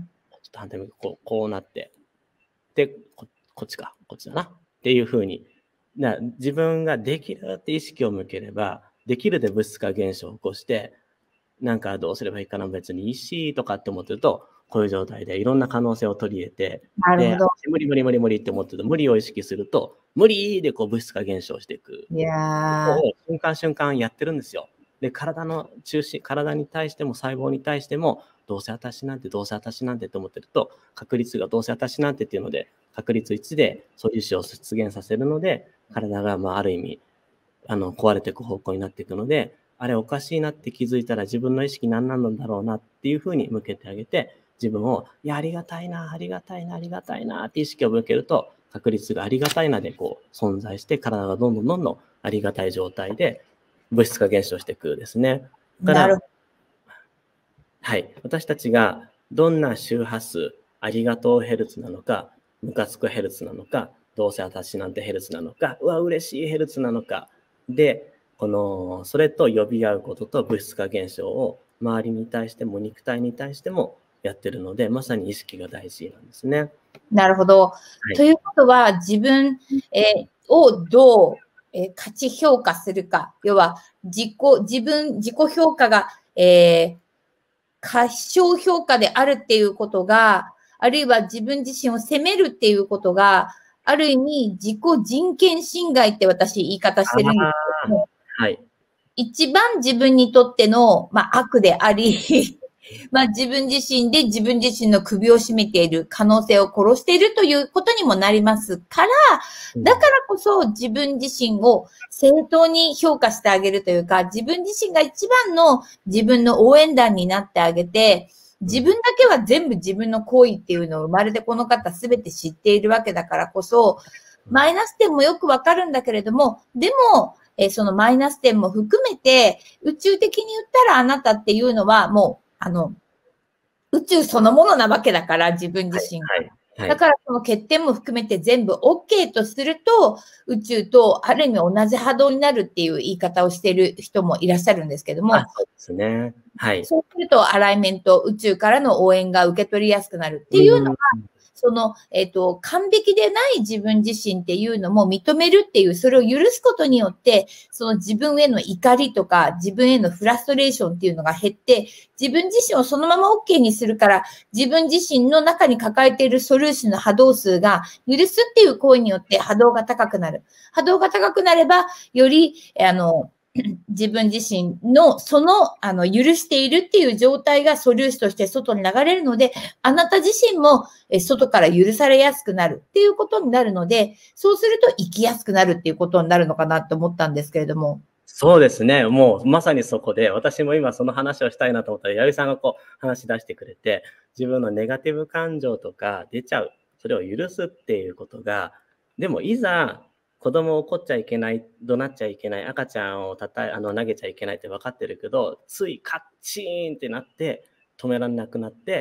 B: ちょっと反対向きこう、こうなって。でこ、こっちか、こっちだな。っていう風に。な自分ができるって意識を向ければ、できるで物質化現象を起こして、なんかどうすればいいかな、別にいいしとかって思ってると、こういう状態でいろんな可能性を取り入れて、
A: なるほど。
B: で、無理無理無理無理って思ってると、無理を意識すると、無理でこう物質化現象していく。
A: いやー。
B: 瞬間瞬間やってるんですよ。で、体の中心、体に対しても細胞に対しても、どうせ私なんて、どうせ私なんてって思ってると、確率がどうせ私なんてっていうので、確率いちで素粒子を出現させるので、体がまあある意味、あの、壊れていく方向になっていくので、あれおかしいなって気づいたら自分の意識何なんだろうなっていうふうに向けてあげて、自分を、いや、ありがたいな、ありがたいな、ありがたいなって意識を向けると、確率がありがたいなでこう存在して、体がどんどんどんどんありがたい状態で物質化現象していくですね。だから、はい、私たちがどんな周波数、ありがとうヘルツなのか、ムカつくヘルツなのか、どうせ私なんてヘルツなのか、うわ、嬉しいヘルツなのか、で、この、それと呼び合うことと物質化現象を周りに対しても肉体に対してもやってるので、まさに意識が大事なんですね。
A: なるほど。はい、ということは、自分、えー、をどう、えー、価値評価するか。要は、自己、自分、自己評価が、えー、過小評価であるっていうことが、あるいは自分自身を責めるっていうことが、ある意味、自己人権侵害って私言い方してるんですけども、
B: はい、
A: 一番自分にとっての、まあ、悪であり、まあ自分自身で自分自身の首を絞めている可能性を殺しているということにもなりますから、だからこそ自分自身を正当に評価してあげるというか、自分自身が一番の自分の応援団になってあげて、自分だけは全部自分の行為っていうのを生まれてこの方すべて知っているわけだからこそ、マイナス点もよくわかるんだけれども、でも、えー、そのマイナス点も含めて、宇宙的に言ったらあなたっていうのはもう、あの、宇宙そのものなわけだから、自分自身が。はいはいはい、だから、その欠点も含めて全部 OK とすると、宇宙とある意味同じ波動になるっていう言い方をしている人もいらっしゃるんですけども。
B: そうですね。はい。
A: そうすると、アライメント、宇宙からの応援が受け取りやすくなるっていうのが、その、えっと、完璧でない自分自身っていうのも認めるっていう、それを許すことによって、その自分への怒りとか、自分へのフラストレーションっていうのが減って、自分自身をそのまま OK にするから、自分自身の中に抱えている素粒子の波動数が許すっていう行為によって波動が高くなる。波動が高くなれば、より、あの、自分自身のそのあの許しているっていう状態が素粒子として外に流れるので、あなた自身も外から許されやすくなるっていうことになるので、そうすると生きやすくなるっていうことになるのかなと思ったんですけれども。
B: そうですね。もうまさにそこで、私も今その話をしたいなと思ったら、矢部さんがこう話し出してくれて、自分のネガティブ感情とか出ちゃう、それを許すっていうことが、でもいざ子供を怒っちゃいけない、怒鳴っちゃいけない、赤ちゃんをたたあの投げちゃいけないって分かってるけど、ついカッチーンってなって止められなくなって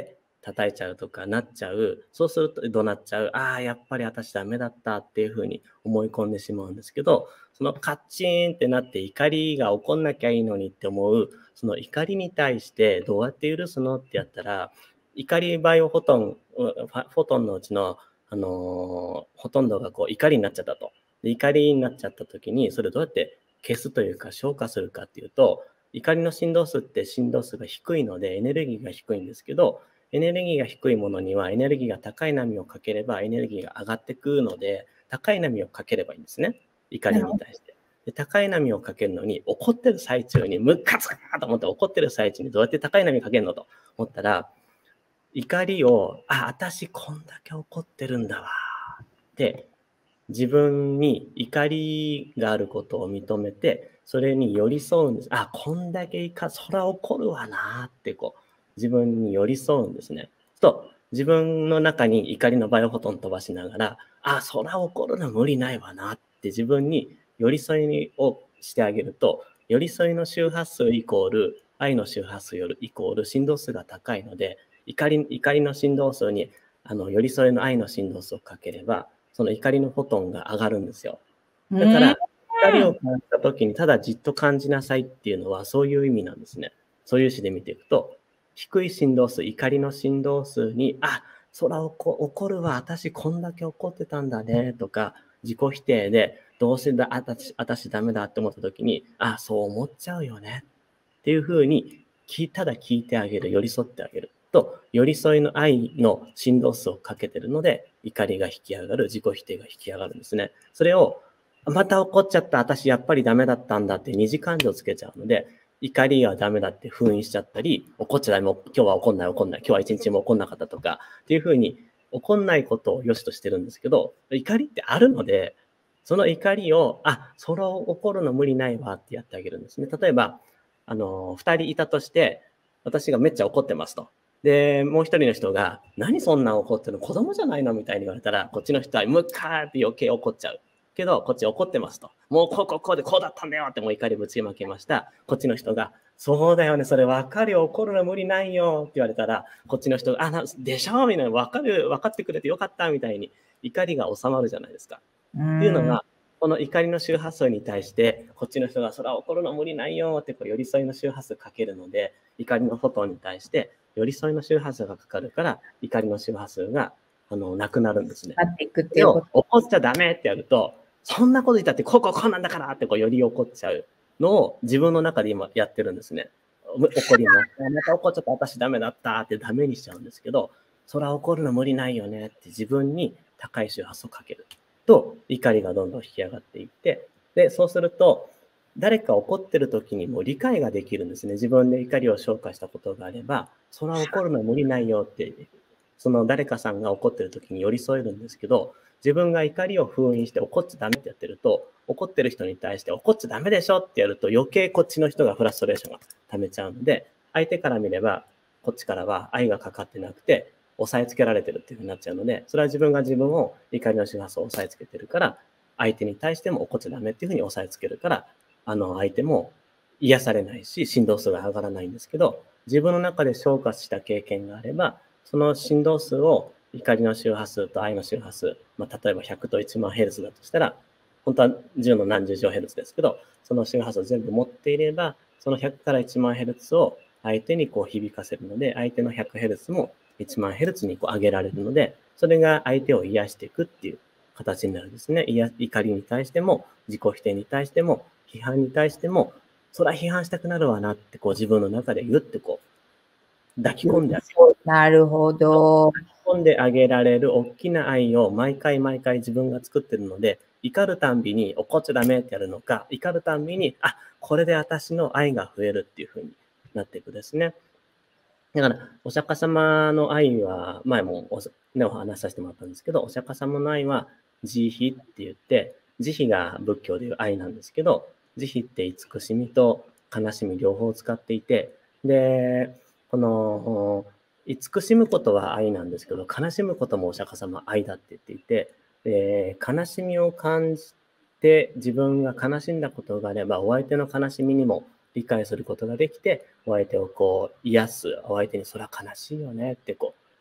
B: 叩いちゃうとかなっちゃう。そうすると怒鳴っちゃう。ああ、やっぱり私ダメだったっていうふうに思い込んでしまうんですけど、そのカッチーンってなって怒りが起こんなきゃいいのにって思う、その怒りに対してどうやって許すのってやったら、怒りバイオフォトン、ファフォトンのうちの、あのーほとんどがこう怒りになっちゃったと。で怒りになっちゃった時に、それをどうやって消すというか消化するかっていうと、怒りの振動数って振動数が低いのでエネルギーが低いんですけど、エネルギーが低いものにはエネルギーが高い波をかければエネルギーが上がってくるので、高い波をかければいいんですね。怒りに対して。で高い波をかけるのに、怒ってる最中に、ムカつかーと思って怒ってる最中にどうやって高い波かけるのと思ったら、怒りを、あ、私こんだけ怒ってるんだわって自分に怒りがあることを認めて、それに寄り添うんです。あ、こんだけいか、そら怒るわなってこう、自分に寄り添うんですね。と、自分の中に怒りのバイオフォトン飛ばしながら、あ、そら怒るの無理ないわなって自分に寄り添いをしてあげると、寄り添いの周波数イコール、愛の周波数よりイコール振動数が高いので、怒り、怒りの振動数に、あの、寄り添いの愛の振動数をかければ、その怒りのフォトンが上がるんですよ。だから、怒りを感じたときにただじっと感じなさいっていうのはそういう意味なんですね。そういう詩で見ていくと、低い振動数、怒りの振動数に、あ、そら怒るわ、私こんだけ怒ってたんだね、とか、自己否定で、どうせだ、私、私ダメだって思ったときに、あ、そう思っちゃうよね。っていうふうに、ただ聞いてあげる、寄り添ってあげると、寄り添いの愛の振動数をかけてるので、怒りが引き上がる、自己否定が引き上がるんですね。それを、また怒っちゃった、私やっぱりダメだったんだって二次感情つけちゃうので、怒りはダメだって封印しちゃったり、怒っちゃダメ、今日は怒んない怒んない、今日は一日も怒んなかったとか、っていうふうに怒んないことを良しとしてるんですけど、怒りってあるので、その怒りを、あ、それを怒るの無理ないわってやってあげるんですね。例えば、あの、二人いたとして、私がめっちゃ怒ってますと。で、もう一人の人が、何そんな怒ってるの子供じゃないのみたいに言われたら、こっちの人はムッカーって余計怒っちゃう。けど、こっち怒ってますと。もうこうこうこうでこうだったんだよってもう怒りぶちまけました。こっちの人が、そうだよね、それ分かるよ、怒るの無理ないよって言われたら、こっちの人が、あ、なでしょみたいな、分かる、分かってくれてよかったみたいに怒りが収まるじゃないですか。っていうのが、この怒りの周波数に対して、こっちの人が、それは怒るの無理ないよってこう寄り添いの周波数かけるので、怒りのフォトンに対して、寄り添いの周波数がかかるから、怒りの周波数が、あの、なくなるんですね。
A: なっていくっていうこと。
B: 怒っちゃダメってやると、そんなこと言ったって、こうこうこうなんだからってこうより怒っちゃうのを自分の中で今やってるんですね。怒ります。また怒っちゃった、私ダメだったってダメにしちゃうんですけど、それは怒るの無理ないよねって自分に高い周波数をかけると、怒りがどんどん引き上がっていって、で、そうすると、誰か怒ってる時にも理解ができるんですね。自分で怒りを消化したことがあれば、それは怒るの無理ないよって、その誰かさんが怒ってる時に寄り添えるんですけど、自分が怒りを封印して怒っちゃダメってやってると、怒ってる人に対して怒っちゃダメでしょってやると余計こっちの人がフラストレーションが溜めちゃうので、相手から見れば、こっちからは愛がかかってなくて、押さえつけられてるっていうふうになっちゃうので、それは自分が自分を怒りの周波数を押さえつけてるから、相手に対しても怒っちゃダメっていうふうに押さえつけるから、あの相手も癒されないし、振動数が上がらないんですけど、自分の中で消化した経験があれば、その振動数を怒りの周波数と愛の周波数、まあ、例えばひゃくといちまんヘルツだとしたら、本当はじゅうの何十乗ヘルツですけど、その周波数を全部持っていれば、そのひゃくからいちまんヘルツを相手にこう響かせるので、相手のひゃくヘルツもいちまんヘルツにこう上げられるので、それが相手を癒していくっていう形になるんですね。怒りに対しても、自己否定に対しても、批判に対しても、そら批判したくなるわなってこう自分の中で言ってこう抱き込んであげる。
A: なるほど。
B: 抱き込んであげられる大きな愛を毎回毎回自分が作ってるので、怒るたんびに怒っちゃダメってやるのか、怒るたんびに、あ、これで私の愛が増えるっていう風になっていくですね。だから、お釈迦様の愛は、前もお,、ね、お話しさせてもらったんですけど、お釈迦様の愛は慈悲って言って、慈悲が仏教でいう愛なんですけど、慈悲って慈しみと悲しみ両方使っていて、で、この、慈しむことは愛なんですけど、悲しむこともお釈迦様は愛だって言っていて、で悲しみを感じて自分が悲しんだことがあれば、お相手の悲しみにも理解することができて、お相手をこう癒す、お相手にそれは悲しいよねってこう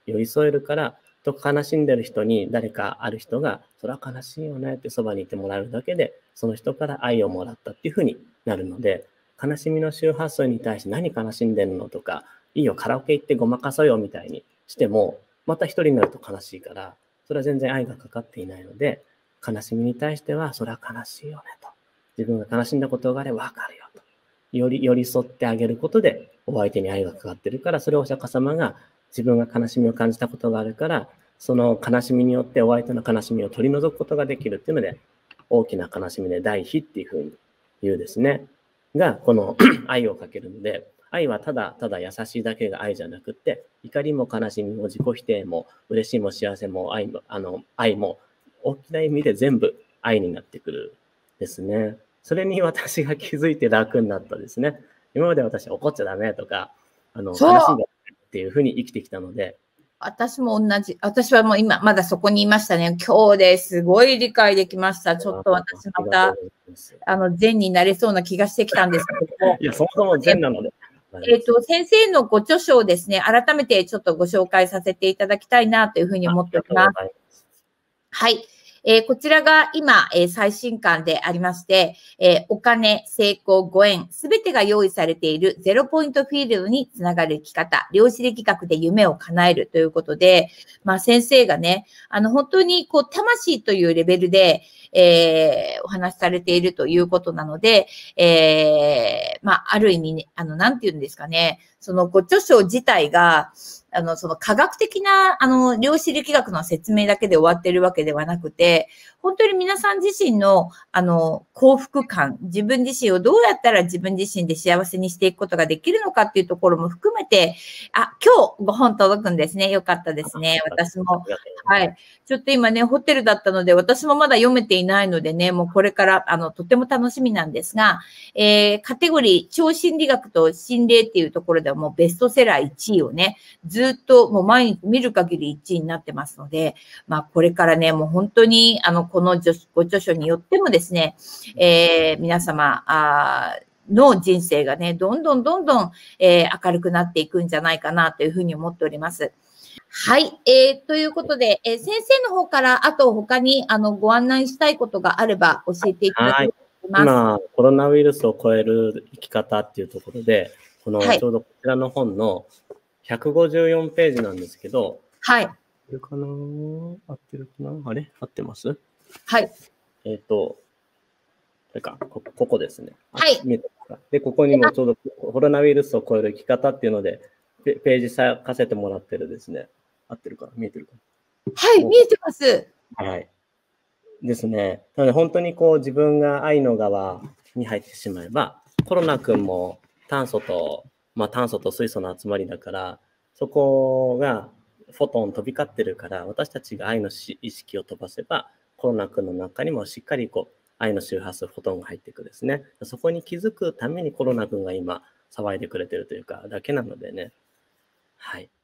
B: 寄り添えるから、と悲しんでる人に誰かある人が、それは悲しいよねってそばにいてもらえるだけで、その人から愛をもらったっていうふうになるので、悲しみの周波数に対して何悲しんでるのとか、いいよ、カラオケ行ってごまかそうよみたいにしても、また一人になると悲しいから、それは全然愛がかかっていないので、悲しみに対しては、それは悲しいよねと。自分が悲しんだことがあれば分かるよと。より寄り添ってあげることで、お相手に愛がかかってるから、それをお釈迦様が自分が悲しみを感じたことがあるから、その悲しみによってお相手の悲しみを取り除くことができるっていうので、大きな悲しみで大悲っていうふうに言うですね。が、この愛をかけるので、愛はただただ優しいだけが愛じゃなくって、怒りも悲しみも自己否定も嬉しいも幸せも愛も、あの、愛も大きな意味で全部愛になってくるですね。それに私が気づいて楽になったですね。今まで私怒っちゃダメとか、あの、悲しんだっていうふうに生きてきたので、
A: 私も同じ。私はもう今、まだそこにいましたね。今日ですごい理解できました。ちょっと私また、あの、善になれそうな気がしてきたんですけど。
B: いや、そもそも善なので。
A: えっと、先生のご著書をですね、改めてちょっとご紹介させていただきたいなというふうに思っております。はい。えー、こちらが今、えー、最新刊でありまして、えー、お金、成功、ご縁、すべてが用意されているゼロポイントフィールドにつながる生き方、量子力学で夢を叶えるということで、まあ先生がね、あの本当にこう魂というレベルで、えー、お話しされているということなので、えー、まあある意味ね、あの、なんていうんですかね、そのご著書自体が、あの、その科学的な、あの、量子力学の説明だけで終わってるわけではなくて、本当に皆さん自身の、あの、幸福感、自分自身をどうやったら自分自身で幸せにしていくことができるのかっていうところも含めて、あ、今日ご本届くんですね。よかったですね。私も。はい。ちょっと今ね、ホテルだったので、私もまだ読めていないのでね、もうこれから、あの、とても楽しみなんですが、えー、カテゴリー、超心理学と心霊っていうところではもうベストセラーいちいをね、ずっともう毎日見る限りいちいになってますので、まあこれからね、もう本当に、あの、このご著書によってもですね、えー、皆様、あの人生がね、どんどんどんどん、えー、明るくなっていくんじゃないかなというふうに思っております。はい。えー、ということで、えー、先生の方から、あと他に、あの、ご案内したいことがあれば教えていただきます。
B: 今、コロナウイルスを超える生き方っていうところで、このちょうどこちらの本のひゃくごじゅうよんページなんですけど、
A: はい。
B: 合ってるかな合ってるかなあれ合ってます
A: はい。
B: えっと、これか、こここですね。
A: はい。
B: 見えてますかで、ここにもちょうどコロナウイルスを超える生き方っていうので、ページさかせてもらってるですね。合ってるかな見えてるかな
A: はい、見えてます。
B: はい。ですね。なので本当にこう自分が愛の側に入ってしまえば、コロナ君も炭素と、まあ炭素と水素の集まりだから、そこがフォトン飛び交ってるから、私たちが愛の意識を飛ばせば、コロナ君の中にもしっかりこう愛の周波数、フォトンが入っていくですね。そこに気づくためにコロナ君が今騒いでくれてるというか、だけなのでね。はい。